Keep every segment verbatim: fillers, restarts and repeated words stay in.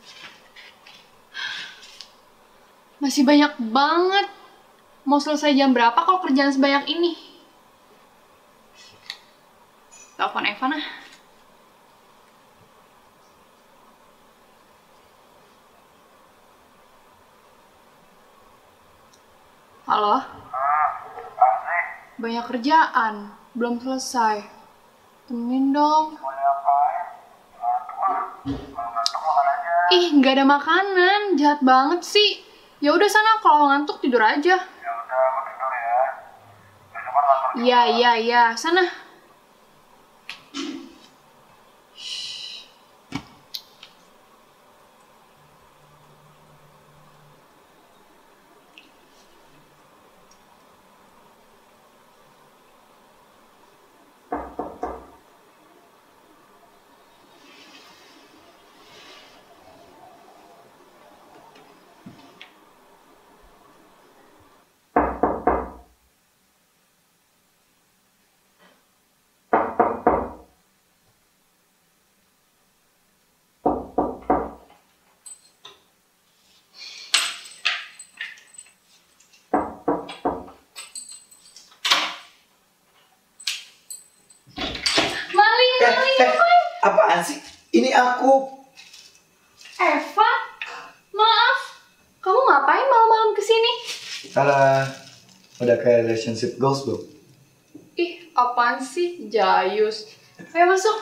Masih banyak banget. Mau selesai jam berapa kalau kerjaan sebanyak ini? Telepon Evan ah. Halo? Banyak kerjaan, belum selesai. Temenin dong. Ih, nggak ada makanan, jahat banget sih. Ya udah sana, kalau ngantuk tidur aja. Ya udah, aku tidur ya. Besok kan kantor juga. Iya, iya, iya, sana. Maling, Eh, maling, eh, ngapain? apaan sih? Ini aku. Eva, maaf. Kamu ngapain malam-malam kesini? Salah. Udah kayak relationship goals belum? Ih, apaan sih? Jayus. Ayo masuk.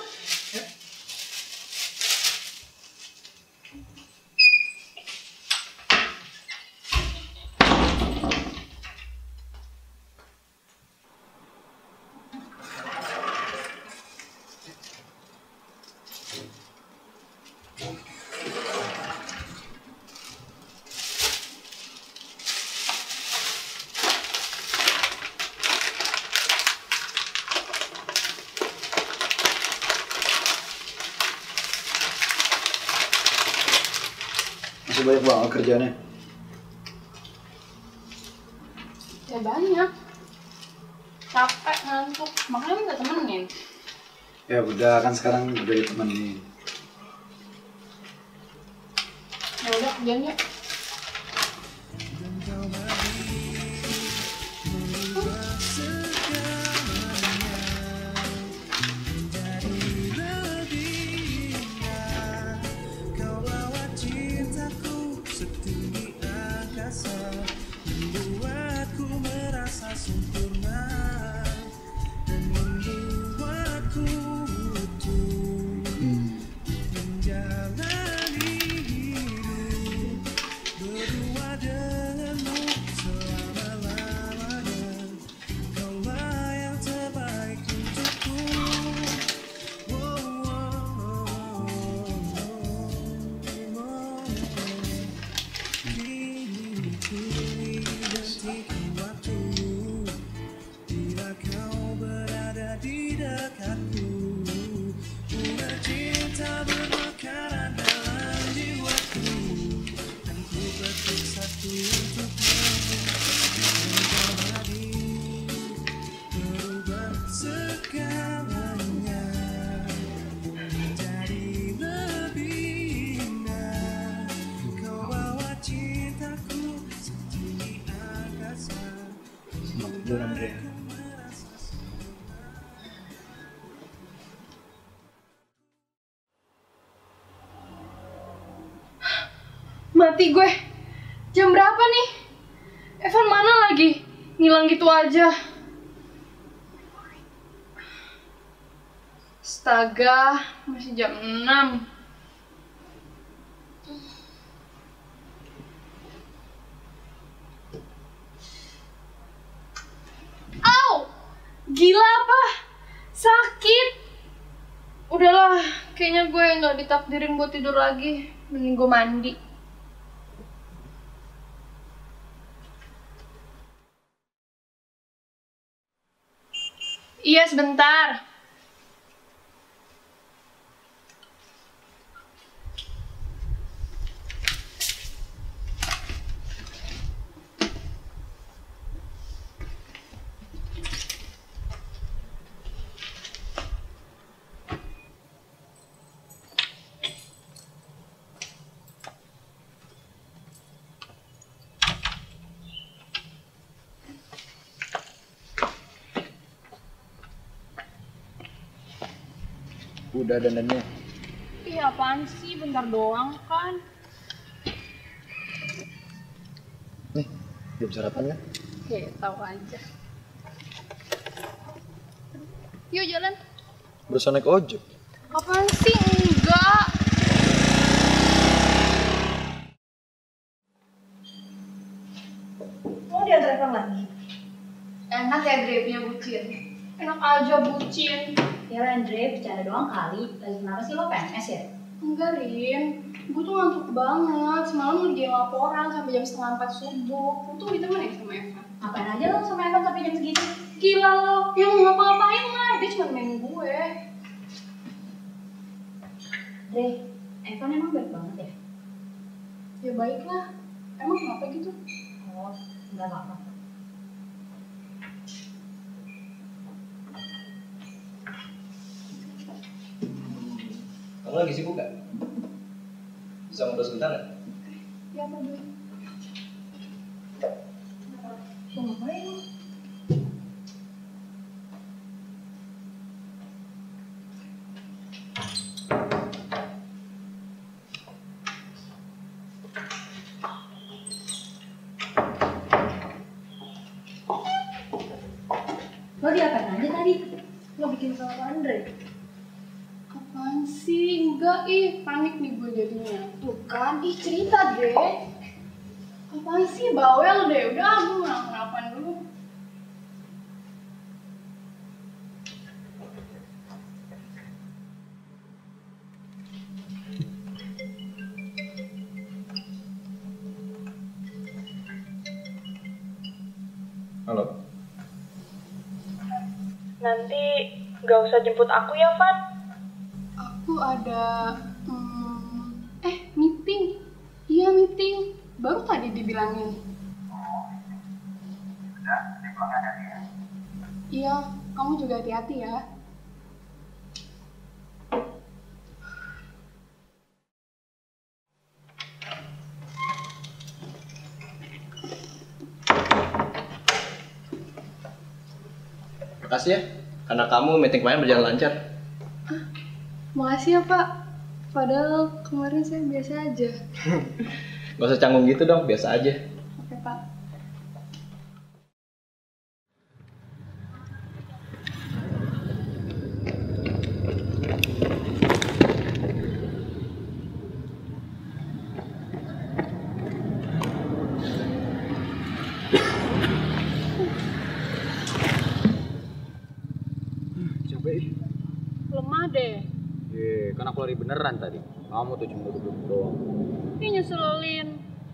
Masih banyak banget kerjaannya. Ya banyak. Capek, ngantuk. Makanya minta temenin. Ya udah, kan sekarang udah ditemenin. Ya udah, kerjaan yuk. Andrea. Mati gue. Jam berapa nih? Evan mana lagi? Ngilang gitu aja. Astaga, masih jam enam. Au! Gila apa? Sakit. Udahlah, kayaknya gue nggak ditakdirin buat tidur lagi. Mending gue mandi. Iya, sebentar. Udah dandannya. Ih, apaan sih? Bentar doang kan. Nih, belum sarapan kan? Oke, tahu aja. Yuk jalan. Berusaha naik ojek. Apaan sih? Enggak. Mau diantar Evan lagi? Enak ya Dre-nya bucin. Enak aja bucin. Ya Andre, bercanda doang kali. Lagi kenapa sih lo P M S ya? Enggak, Rin. Gue tuh ngantuk banget. Semalam ngerjain laporan sampai jam setengah empat subuh. Gue tuh ditemenin sama Evan. Ngapain aja lo sama Evan sampai jam segitu? Gila lo. Ya nggak ngapa-ngapain lah. Dia cuma main gue. Dre, Evan emang baik banget ya? Ya baik lah. Emang kenapa gitu? Oh, enggak apa-apa. Kamu lagi sibuk gak? Bisa ngobrol sebentar gak? Ya apa dulu? Mau ngapain lo? Lo diapain aja tadi? Lo bikin sama Pak Andre? Apaan sih? Enggak, ih. Panik nih gue jadinya. Tuh kan, ih cerita deh. Apaan sih? Bawel deh. Udah, gue nggak ngelakuin dulu. Halo. Nanti gak usah jemput aku ya, Van. Aku ada... Hmm, eh, meeting. Iya, meeting. Baru tadi dibilangin. Udah, di pulangnya hati-hati ya. Iya, kamu juga hati-hati ya. Makasih ya, karena kamu meeting kemarin berjalan lancar. Makasih ya, Pak. Padahal kemarin saya biasa aja. Gak usah canggung gitu dong, biasa aja. Oke, Pak. Capek. Lemah deh. Ye, kan aku lari beneran tadi. Kamu tuh cuma duduk doang. Ini nyeselin.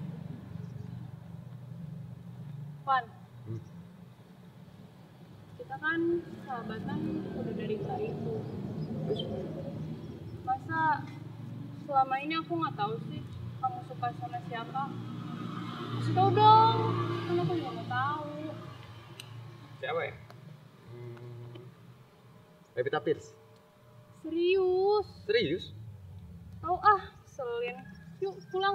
Van, Hmm. kita kan sahabatan udah dari itu. Terus? Masa selama ini aku nggak tahu sih kamu suka sama siapa? Kasih tau dong, kan aku juga mau tahu. Siapa ya? Hmm. Pevita Pierce. Serius? Serius? Tahu ah, selin. Yuk pulang.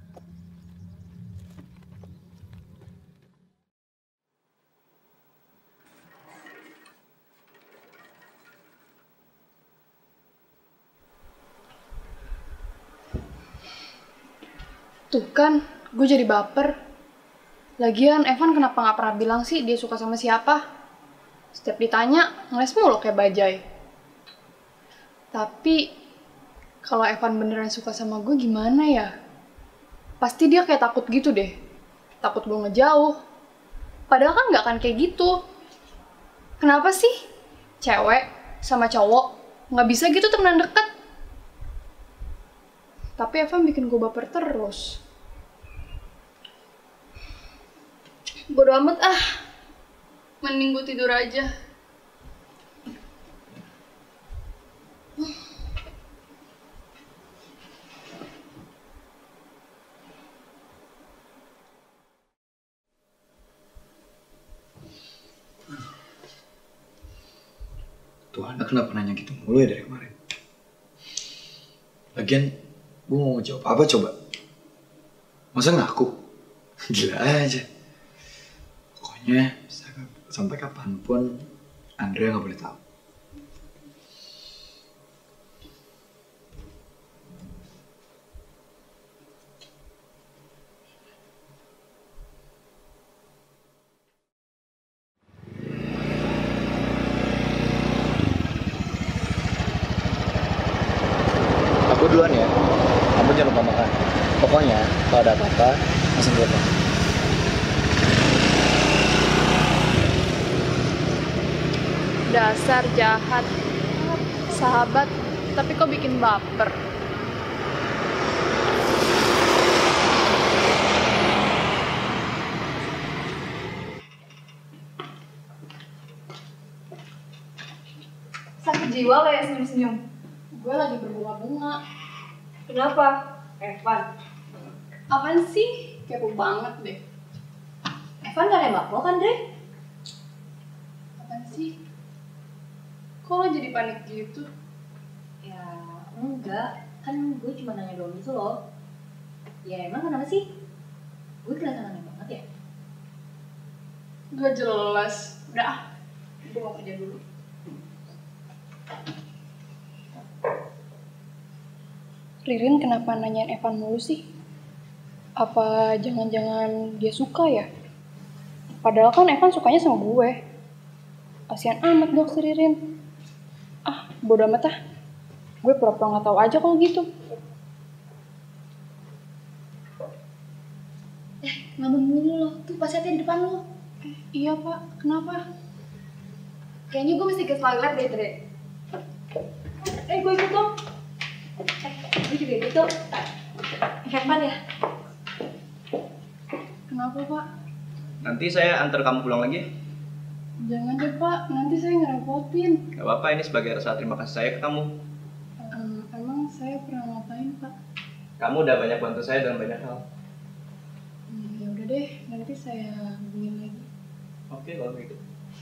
Tuh kan, gue jadi baper. Lagian Evan kenapa nggak pernah bilang sih dia suka sama siapa? Setiap ditanya, ngeles mulu kayak bajai. Tapi, kalau Evan beneran suka sama gue gimana ya? Pasti dia kayak takut gitu deh. Takut gue ngejauh. Padahal kan nggak akan kayak gitu. Kenapa sih cewek sama cowok nggak bisa gitu temenan deket? Tapi Evan bikin gue baper terus. Bodo amat ah. Mending gue tidur aja. Tuh anak kenapa nanya gitu mulu ya dari kemarin? Lagian, gue mau jawab apa coba? Masa ngaku? Gila aja. Pokoknya sampai kapanpun Andrea nggak boleh tahu. Gue duluan ya. Kamu jangan lupa makan. Pokoknya kalau ada apa-apa, langsung telepon. Dasar jahat. Sahabat, tapi kok bikin baper. Sakit jiwa lo ya senyum-senyum? Gue lagi berbunga-bunga. Kenapa? Evan. Apaan sih? Kepo banget deh. Evan gak nembak lo kan, Dre? Apaan sih? Kok lo jadi panik gitu? Ya, enggak. Kan gue cuma nanya doang gitu loh. Ya emang kenapa sih? Gue kelihatan aneh banget ya? Gak jelas. Udah ah, gue mau kerja dulu. Ririn kenapa nanyain Evan mulu sih? Apa jangan-jangan dia suka ya? Padahal kan Evan sukanya sama gue. Kasian amat dong si Ririn. Ah, bodo amat ah. Gue pura-pura gak tahu aja kalau gitu. Eh, ngabung mulu lo. Tuh pas di depan lo. Eh, iya pak, kenapa? Kayaknya gue mesti ke toilet deh, Dre. Eh, gue ikut dong. Eh, gue juga ikut dong. Evan ya? Kenapa pak? Nanti saya antar kamu pulang lagi ya. Jangan deh pak, nanti saya ngerepotin. Gak apa-apa, ini sebagai rasa terima kasih saya ke kamu. Um, emang saya pernah ngapain pak? Kamu udah banyak bantu saya dalam banyak hal. Hmm, ya udah deh, nanti saya hubungin lagi. Oke, kalau begitu.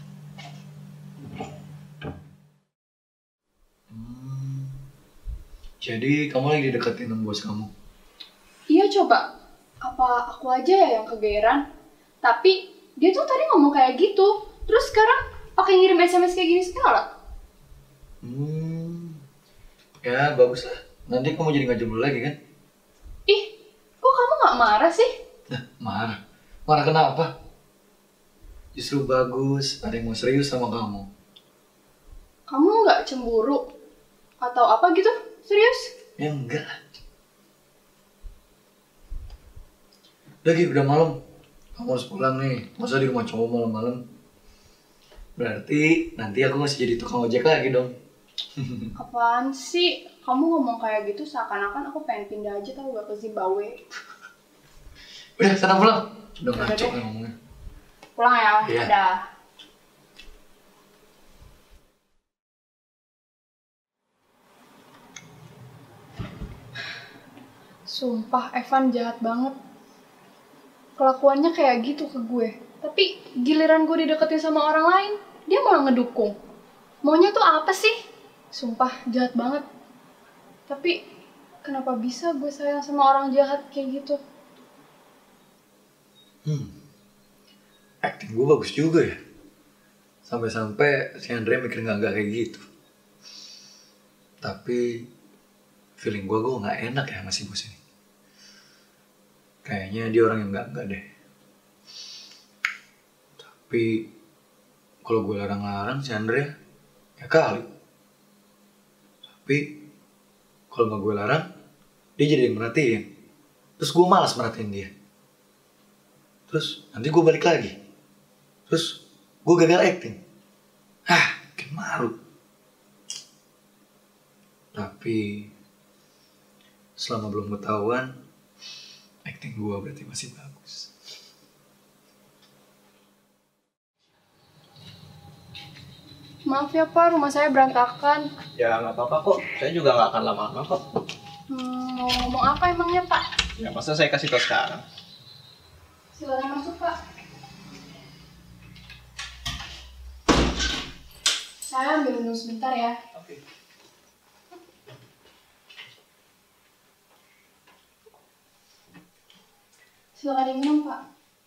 Hmm, jadi kamu lagi dideketin sama bos kamu? Iya coba, apa aku aja ya yang kegeeran? Tapi dia tuh tadi ngomong kayak gitu, terus sekarang pakai ngirim S M S kayak gini segala. Hmm, ya bagus lah. Nanti kamu jadi ngajak dulu lagi kan? Ih, kok kamu nggak marah sih? Nah, marah. Marah kenapa? Justru bagus, ada yang mau serius sama kamu. Kamu nggak cemburu atau apa gitu? Serius? Ya enggak. Udah Gi, udah malam. Kamu harus pulang nih. Masa di rumah cowok malam-malam? Berarti nanti aku masih jadi tukang ojek lagi dong. Apaan sih? Kamu ngomong kayak gitu seakan-akan aku pengen pindah aja tau gak ke Zimbabwe. Udah, sana pulang. Udah Udah ngaco deh. nih ngomongnya. Pulang ya, Iya. udah. Sumpah, Evan jahat banget. Kelakuannya kayak gitu ke gue. Tapi giliran gue dideketin sama orang lain, dia malah ngedukung. Maunya tuh apa sih? Sumpah, jahat banget. Tapi kenapa bisa gue sayang sama orang jahat kayak gitu? Hmm, acting gue bagus juga ya. Sampai-sampai si Andre mikir nggak kayak gitu. Tapi feeling gue gue nggak enak ya sama si bos ini. Kayaknya dia orang yang nggak-nggak deh. Tapi kalau gue larang-larang si Andre, ya kali. Tapi kalau nggak gue larang, dia jadi yang merhatiin. Terus gue malas merhatiin dia. Terus nanti gue balik lagi. Terus gue gagal acting. Hah, bikin malu. Tapi selama belum ketahuan, acting gue berarti masih bagus. Maaf ya Pak, rumah saya berantakan. Ya nggak apa-apa kok, saya juga nggak akan lama-lama kok. Hmm, mau ngomong apa emangnya Pak? Ya masa saya kasih tau sekarang? Silakan masuk Pak. Saya ambil minum sebentar ya. Oke. Silakan diminum Pak.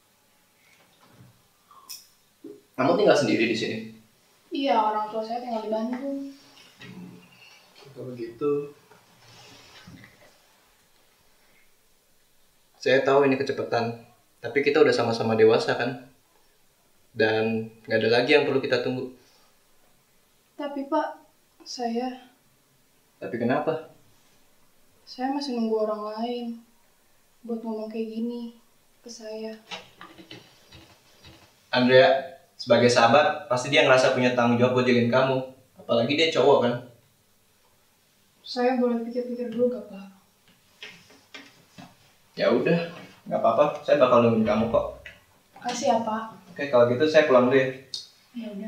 Kamu tinggal sendiri di sini? Iya, orang tua saya tinggal di Bandung. Kalau begitu, saya tahu ini kecepatan, tapi kita udah sama-sama dewasa kan? Dan nggak ada lagi yang perlu kita tunggu. Tapi Pak, saya... Tapi kenapa? Saya masih nunggu orang lain buat ngomong kayak gini ke saya. Andrea, sebagai sahabat, pasti dia ngerasa punya tanggung jawab buat jagain kamu. Apalagi dia cowok kan. Saya boleh pikir-pikir dulu gak, Pak? Ya udah, nggak apa-apa. Saya bakal nungguin kamu kok. Makasih ya, Pak. Oke, kalau gitu saya pulang dulu ya. Ya udah.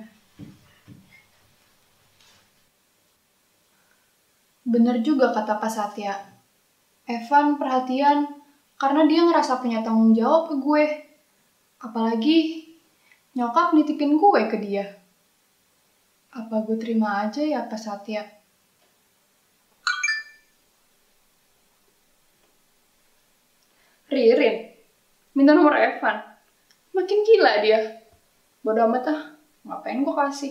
Bener juga kata Kak Satya. Evan perhatian karena dia ngerasa punya tanggung jawab ke gue. Apalagi nyokap nitipin gue ke dia. Apa gue terima aja ya Kak Satya? Ririn, minta nomor Evan. Makin gila dia. Bodoh amat ah, ngapain gue kasih?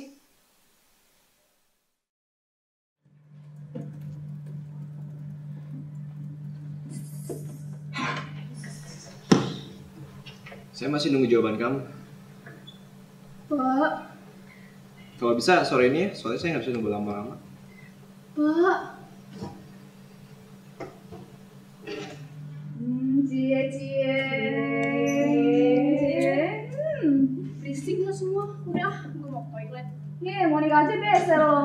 Saya masih nunggu jawaban kamu. Pak, Kalau bisa sore ini ya, soalnya saya nggak bisa nunggu lama-lama. Pak. Hmm, cie cie. Hmm, Berisik lo semua. Udah, gue mau ke toilet. nih mau nikah aja beser lo.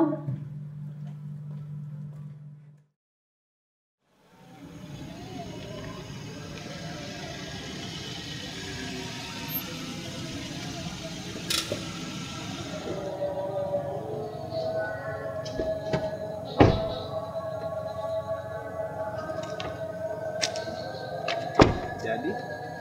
Jadi,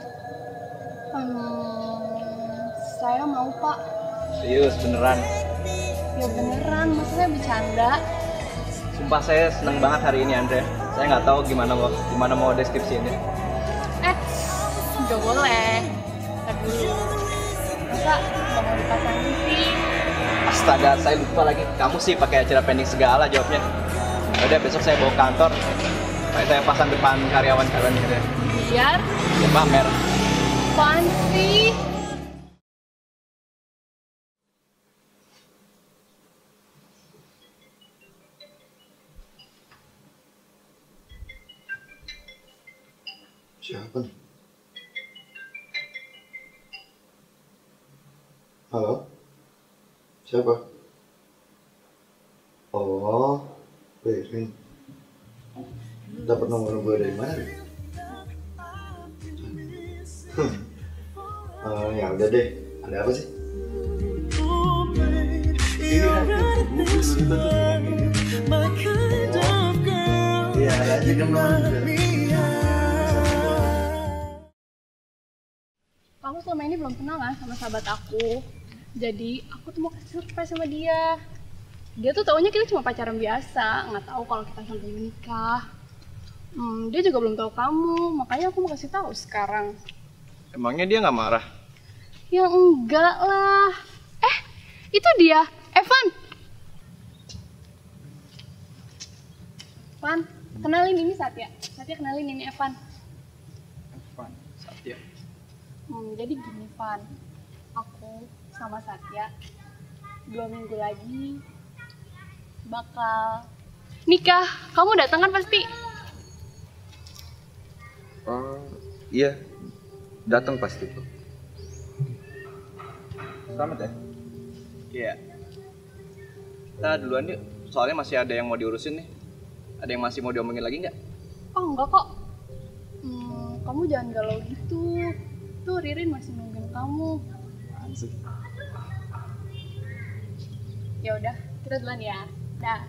Hmm, saya mau Pak. serius beneran. Ya beneran, maksudnya bercanda. Sumpah saya seneng banget hari ini, Andre. Saya nggak tahu gimana mau gimana mau deskripsinya. Eh, nggak boleh. Ntar dulu. Masa nggak mau dipasangin sih? Astaga, saya lupa lagi. Kamu sih pakai acara pending segala jawabnya. Udah besok saya bawa ke kantor. Kayak saya pasang depan karyawan kalian gitu ya. Biar Ya pamer. apaan sih? Siapa nih? Halo? Siapa? Oh, Ririn. Dapat nomor gue dari mana? Rin? Hmm. Uh, ya udah deh. Ada apa sih? Ini Iya, ada aja kemana? Kamu selama ini belum kenal kan sama sahabat aku. Jadi aku tuh mau kasih surprise sama dia. Dia tuh taunya kita cuma pacaran biasa, nggak tahu kalau kita sampai menikah. Hmm, dia juga belum tahu kamu, makanya aku mau kasih tahu sekarang. Emangnya dia nggak marah? Ya enggak lah. Eh, itu dia, Evan. Evan, kenalin ini Satya. Satya kenalin ini Evan. Evan, Satya. Hmm, jadi gini, Van. Aku sama Satya dua minggu lagi bakal nikah. Kamu datang kan pasti? Oh, iya. Datang pasti tuh. Selamat ya? Iya. Kita duluan yuk. Soalnya masih ada yang mau diurusin nih. Ada yang masih mau diomongin lagi nggak? Oh, enggak kok. Hmm, kamu jangan galau gitu. Tuh Ririn masih nungguin kamu. Asik. Ya udah, kita duluan ya. Dah.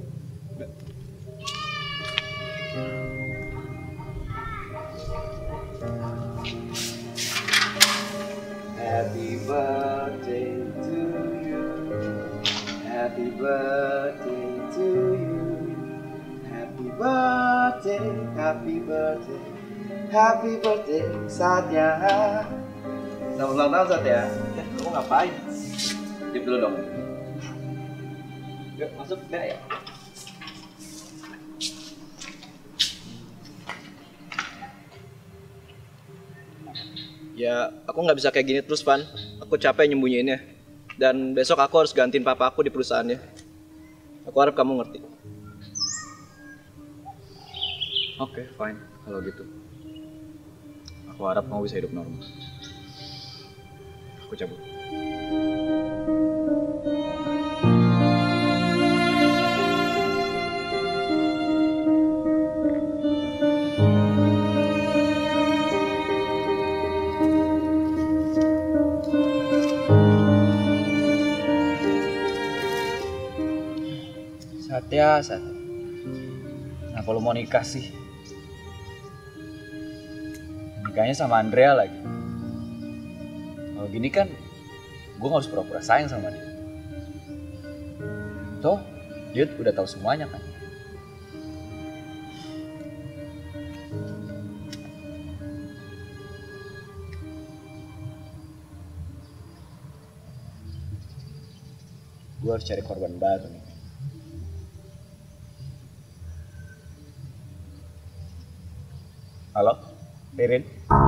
Happy birthday to you. Happy birthday to you. Happy birthday, happy birthday, happy birthday Satya. Selamat ulang tahun Satya. Ya, kamu ngapain? Dip dulu dong. Yuk masuk deh ya. Ya, aku nggak bisa kayak gini terus, Van. Aku capek nyembunyiinnya. Dan besok aku harus gantiin papa aku di perusahaannya. Aku harap kamu ngerti. Oke, fine. Kalau gitu. Aku harap kamu bisa hidup normal. Aku cabut. Satya, Satya. Kenapa lu mau nikah sih? Nikahnya sama Andrea lagi. Kalau gini kan, gue gak harus pura-pura sayang sama dia. Toh, dia udah tahu semuanya kan. Gue harus cari korban baru nih. Halo, Ririn?